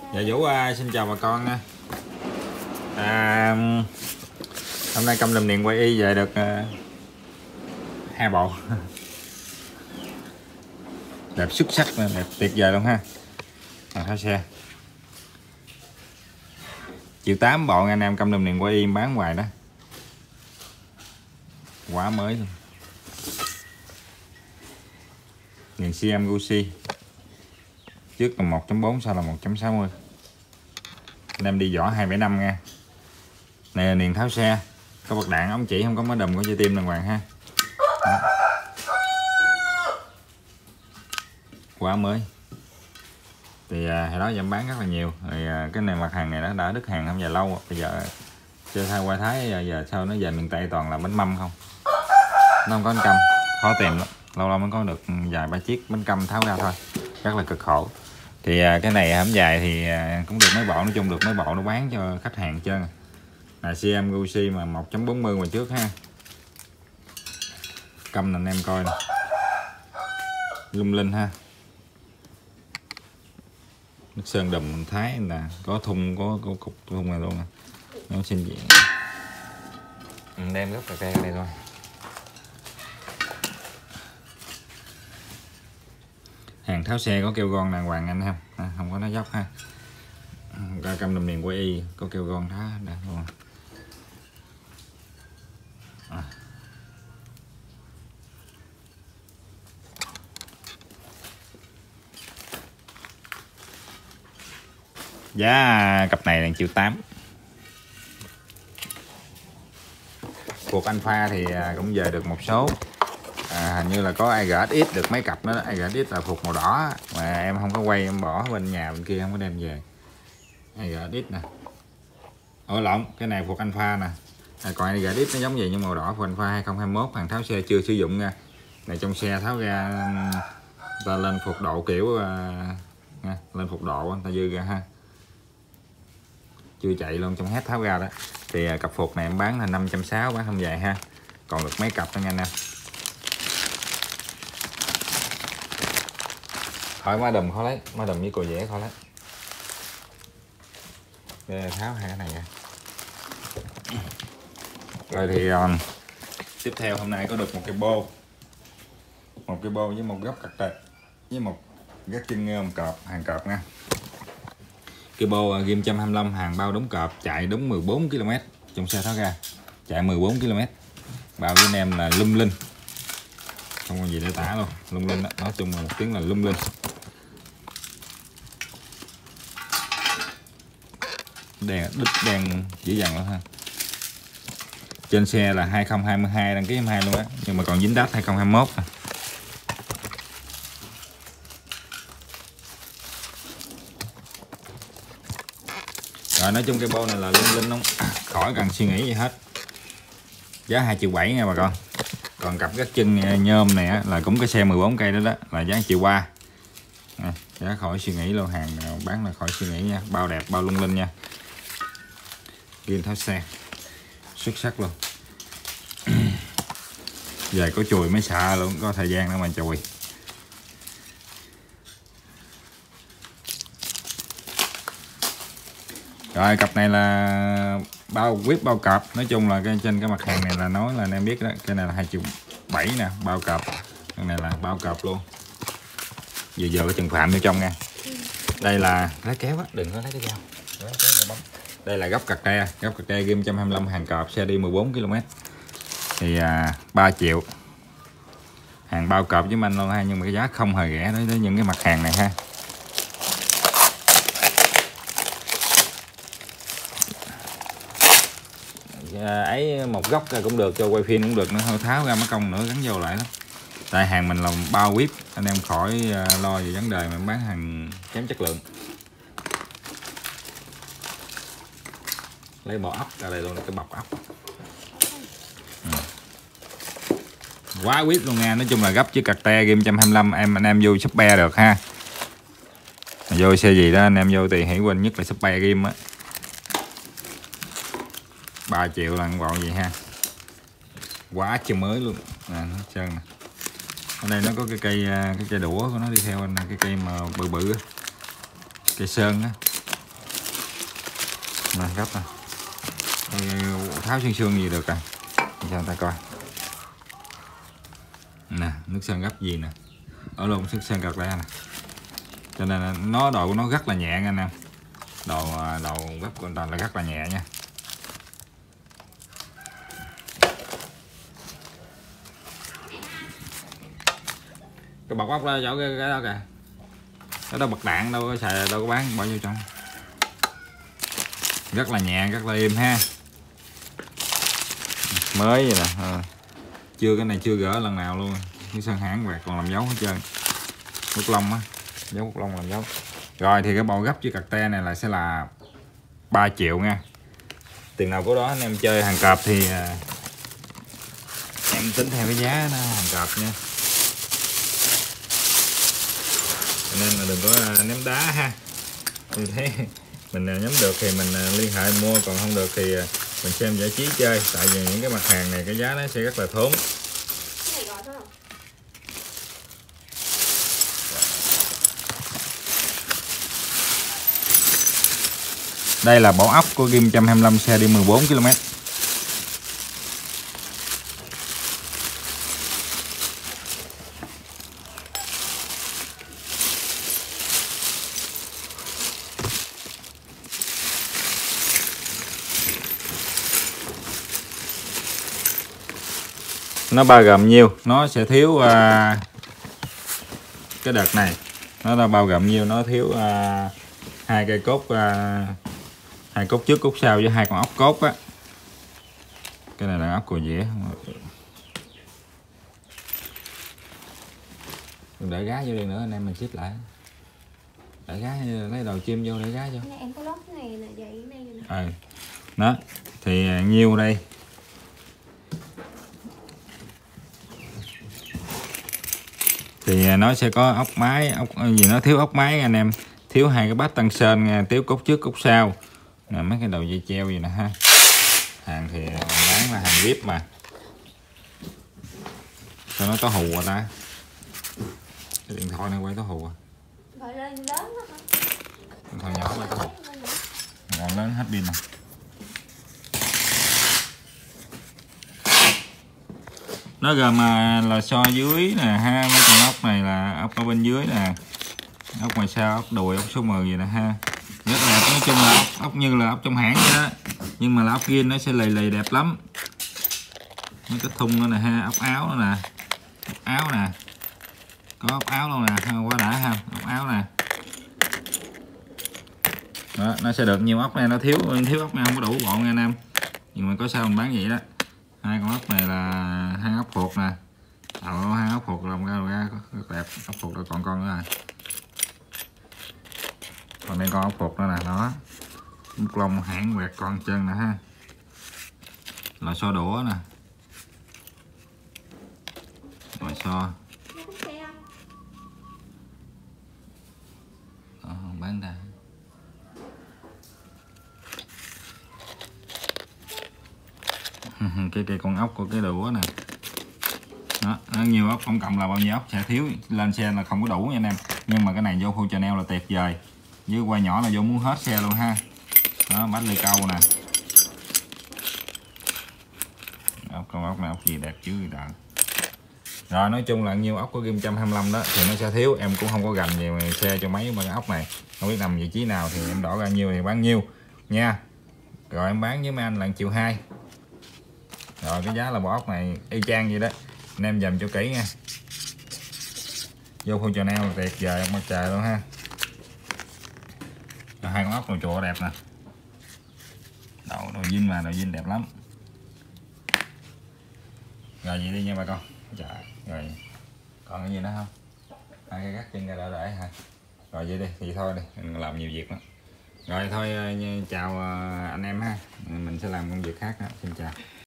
Dạ Vũ xin chào bà con nha. Hôm nay Câm Lâm Niền quay y về được 2 bộ đẹp xuất sắc, đẹp tuyệt vời luôn ha. Hàng tháo xe triệu 8 bộ anh em Câm Lâm Niền quay y bán hoài đó, quá mới luôn. Niền CM Gucci trước là 1.4 sau là 1.60. Anh em đi vỏ 275 nha. Này là niền tháo xe, có bật đạn, ống chỉ, không có máy đùm, có dây tim đàng hoàng ha. Đó. Quá mới. Thì hồi đó giờ em bán rất là nhiều. Thì cái này mặt hàng này đã đứt hàng không giờ lâu. Bây giờ chơi thay qua Thái giờ sao nó về miền Tây toàn là bánh mâm không. Nó không có bánh căm, khó tìm lắm. Lâu lâu mới có được vài ba chiếc bánh căm tháo ra thôi. Rất là cực khổ. Thì cái này hãm dài thì cũng được mấy bộ, nói chung được mấy bộ nó bán cho khách hàng trơn. Là CM Gucci mà 1.40 mà trước ha. Căm anh em coi nè, lung linh ha. Nước sơn đùm Thái là có thun, có cục thun này luôn nè. Nó xin diện đem gốc cà ke đây thôi. Hàng tháo xe có keo gon đàng hoàng anh không, không có nó dốc ha. Ra Câm Lâm Niền quay y có keo gon tháo luôn. Giá cặp này là 1.8 triệu. Cuộc anh pha thì cũng về được một số. Hình như là có AGSX được mấy cặp đó. AGSX là phục màu đỏ mà em không có quay, em bỏ bên nhà bên kia không có đem về. AGSX nè. Ủa lộn, cái này phục anh pha nè. Còn AGSX nó giống vậy nhưng màu đỏ. Phục anh pha 2021, hàng tháo xe chưa sử dụng nha. Này trong xe tháo ra ta lên phục độ kiểu lên phục độ ta dư ra ha. Chưa chạy luôn, trong hết tháo ra đó. Thì cặp phục này em bán là 560, bán không dài ha. Còn được mấy cặp đó nha anh em. Hỏi má đùm khó lấy, má đùm với cò dẻ khó lấy. Để tháo hai cái này ra. Rồi thì tiếp theo hôm nay có được một cái bô. Một cái bô với một góc cặt tệ với một gác chân nghêu cọp, hàng cọp nha. Cái bô ghim 125, hàng bao đóng cọp, chạy đúng 14 km. Trong xe tháo ra chạy 14 km. Bao với anh em là lung linh, không có gì để tả luôn, lung linh đó. Nói chung là một tiếng là lung linh. Đèn đít đèn dữ dằn luôn ha. Trên xe là 2022, đăng ký 22 luôn á, nhưng mà còn dính đát 2021 à. Rồi nói chung cái bô này là lung linh không khỏi cần suy nghĩ gì hết. Giá 2.7 triệu nha bà con. Còn cặp gác chân nhôm này á, là cũng cái xe 14 cây đó là giá 1.3 triệu. Giá khỏi suy nghĩ luôn, hàng nào bán là khỏi suy nghĩ nha. Bao đẹp, bao lung linh nha. Ghim tháo xe xuất sắc luôn. Về có chùi mới xạ luôn, có thời gian nữa mà chùi. Rồi cặp này là bao whip bao cặp. Nói chung là trên cái mặt hàng này là nói là anh em biết đó. Cái này là 2.7 triệu nè, bao cặp. Cái này là bao cặp luôn. Vừa cái chân phạm ở trong nha. Đây là lấy kéo á, đừng có lấy cái dao. Đây là góc cặt tre ghim 125, hàng cọp, xe đi 14 km. Thì 3 triệu. Hàng bao cọp với anh luôn ha, nhưng mà cái giá không hề rẻ đối với những cái mặt hàng này ha. Ấy một góc ra cũng được, cho quay phim cũng được nữa, thôi tháo ra mất công nữa gắn vô lại đó. Tại hàng mình là bao whip, anh em khỏi lo về vấn đề mà bán hàng kém chất lượng. Lấy bộ ốc ra đây luôn, cái bọc ốc. Quá whip luôn nha. Nói chung là gấp chiếc cặt te ghim 125, anh em vô Shopee được ha. Vô xe gì đó anh em vô thì hãy quên nhất là Shopee ghim á. 3 triệu là bộ gì ha. Quá trời mới luôn. Nó trơn nè. Ở đây nó có cái cây đũa của nó đi theo anh, cái cây mà bự bự á. Cây sơn á. Nè, gấp nè. Tháo xương gì được à, cho người ta coi nè, nước sơn gấp gì nè, ở luôn nước sơn gật đây nè, cho nên nó đồ của nó rất là nhẹ anh em, đồ gấp của người ta là rất là nhẹ nha. Cái bọc ốc đó chỗ cái đó kìa, cái đó bật đạn đâu có xài, đâu có bán, bỏ vô trong. Rất là nhẹ, rất là êm ha, mới vậy nè. Chưa, cái này chưa gỡ lần nào luôn, cái sơn hãng quẹt còn làm dấu hết trơn, bút lông á, dấu bút lông làm dấu. Rồi thì cái bộ gấp với cạc te này là sẽ là 3 triệu nha. Tiền nào của đó anh em chơi hàng cọp thì em tính theo cái giá nó hàng cọp nha, nên là đừng có ném đá ha. Như thế mình nhắm được thì mình liên hệ mua, còn không được thì mình xem giải trí chơi. Tại vì những cái mặt hàng này cái giá nó sẽ rất là thốn. Đây là bộ ốc của Ghim 125, xe đi 14 km. Nó bao gồm nhiêu, nó sẽ thiếu cái đợt này nó là bao gồm nhiêu, nó thiếu 2 cây cốt, 2 cốt trước cốt sau với 2 con ốc cốt á. Cái này là ốc cùi dĩa, đừng để gá vô đi nữa anh em, mình xếp lại để gá, lấy đầu chim vô để gá vô. Em có lót này nè, vậy này nè. Đó thì nhiêu đây, thì nó sẽ có ốc máy, ốc gì nó thiếu ốc máy anh em, thiếu 2 cái bát tăng sơn, thiếu cốt trước cốt sau nè, mấy cái đầu dây treo gì nè ha. Hàng thì bán là hàng VIP mà, sao nó có hù à ta, cái điện thoại này quay có hù à, điện thoại nhỏ quay có hù, còn lớn hết pin nè. Nó gồm là so dưới nè ha, mấy con ốc này là ốc ở bên dưới nè, ốc ngoài sau, ốc đùi, ốc số 10 vậy nè ha, rất đẹp. Nói chung là ốc như là ốc trong hãng vậy đó, nhưng mà là ốc kia nó sẽ lì đẹp lắm. Mấy cái thun nữa nè ha, ốc áo nữa nè, ốc áo nè, có ốc áo luôn nè, quá đã ha, ốc áo nè. Đó, nó sẽ được nhiều ốc này, nó thiếu ốc này không có đủ bọn nha anh em, nhưng mà có sao mình bán vậy đó. 2 con ốc này là 2 ốc phuộc nè, 2 ốc phuộc lòng ra rất đẹp, ốc phuộc rồi còn con nữa rồi, còn đây con ốc phuộc nữa nè, đó bút lông hãng quẹt con chân nè ha, là xo đũa nè, rồi xo đó, bán ra. cái con ốc của cái đũa nè, đó, nhiều ốc tổng cộng là bao nhiêu ốc sẽ thiếu, lên xe là không có đủ nha anh em, nhưng mà cái này vô full channel là tuyệt vời, với quay nhỏ là vô muốn hết xe luôn ha. Đó, bát ly câu nè, con ốc này ốc gì đẹp chứ đạn. Rồi nói chung là nhiêu ốc của Ghim 125 đó thì nó sẽ thiếu, em cũng không có gành gì mà xe cho mấy cái ốc này, không biết nằm vị trí nào thì em đổ ra nhiêu thì bán nhiêu nha. Rồi em bán với mấy anh là 1,2 triệu. Rồi cái giá là bộ ốc này y chang vậy đó, anh em dầm cho kỹ nha. Vô full channel là tuyệt vời mặt trời luôn ha. Rồi 2 con ốc đồ chùa đẹp nè, đồ zin mà, đồ zin đẹp lắm. Rồi vậy đi nha bà con. Trời, rồi còn cái gì nữa không? 2 cái gắt chân ra để ha. Rồi vậy đi, thì thôi đi, mình làm nhiều việc lắm. Rồi thôi chào anh em ha, mình sẽ làm công việc khác đó. Xin chào.